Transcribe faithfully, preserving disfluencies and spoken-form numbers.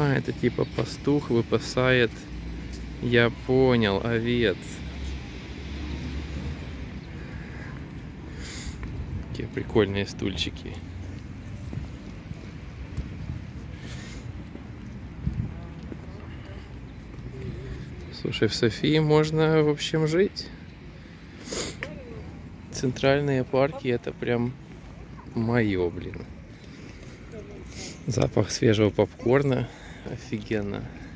А, это типа пастух выпасает, я понял, овец. Такие прикольные стульчики. Слушай, в Софии можно, в общем, жить. Центральные парки — это прям мое, блин. Запах свежего попкорна. Офигенно.